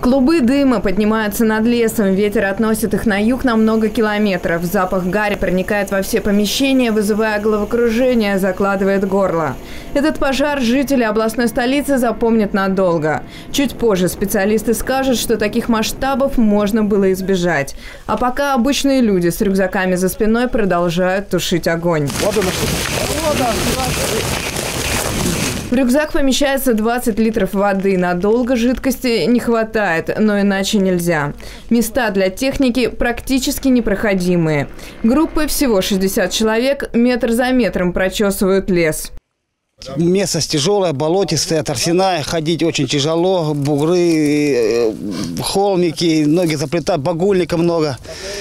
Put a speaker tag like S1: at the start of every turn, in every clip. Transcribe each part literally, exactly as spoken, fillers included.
S1: Клубы дыма поднимаются над лесом, ветер относит их на юг на много километров. Запах гари проникает во все помещения, вызывая головокружение, закладывает горло. Этот пожар жители областной столицы запомнят надолго. Чуть позже специалисты скажут, что таких масштабов можно было избежать. А пока обычные люди с рюкзаками за спиной продолжают тушить огонь. В рюкзак помещается двадцать литров воды. Надолго жидкости не хватает, но иначе нельзя. Места для техники практически непроходимые. Группы всего шестьдесят человек метр за метром прочесывают лес.
S2: Местность тяжелая, болотистая, торфяная, ходить очень тяжело, бугры, холмики, ноги заплетают, багульника много.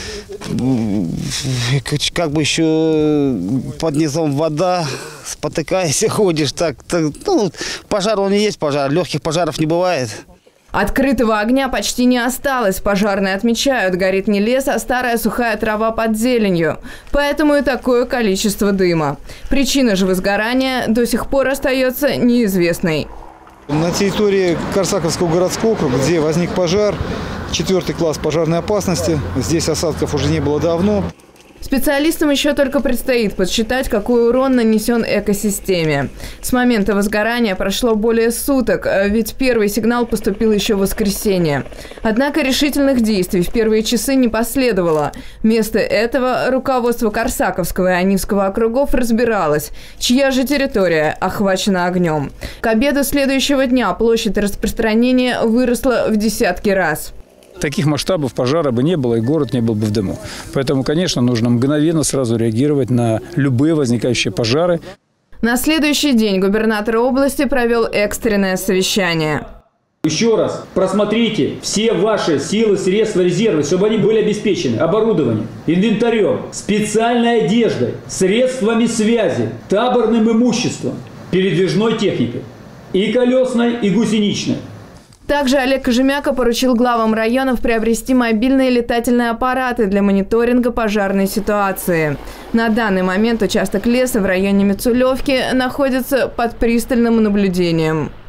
S2: Как бы еще под низом вода, спотыкаясь, ходишь. Так, так, ну, пожар он и есть пожар, легких пожаров не бывает.
S1: Открытого огня почти не осталось. Пожарные отмечают, горит не лес, а старая сухая трава под зеленью. Поэтому и такое количество дыма. Причина же возгорания до сих пор остается неизвестной.
S3: На территории Корсаковского городского округа, где возник пожар, четвертый класс пожарной опасности. Здесь осадков уже не было давно.
S1: Специалистам еще только предстоит подсчитать, какой урон нанесен экосистеме. С момента возгорания прошло более суток, ведь первый сигнал поступил еще в воскресенье. Однако решительных действий в первые часы не последовало. Вместо этого руководство Корсаковского и Анивского округов разбиралось, чья же территория охвачена огнем. К обеду следующего дня площадь распространения выросла в десятки раз.
S4: Таких масштабов пожара бы не было, и город не был бы в дыму. Поэтому, конечно, нужно мгновенно сразу реагировать на любые возникающие пожары.
S1: На следующий день губернатор области провел экстренное совещание.
S5: Еще раз просмотрите все ваши силы, средства, резервы, чтобы они были обеспечены оборудованием, инвентарем, специальной одеждой, средствами связи, таборным имуществом, передвижной техникой, и колесной, и гусеничной.
S1: Также Олег Кожемяка поручил главам районов приобрести мобильные летательные аппараты для мониторинга пожарной ситуации. На данный момент участок леса в районе Мицулевки находится под пристальным наблюдением.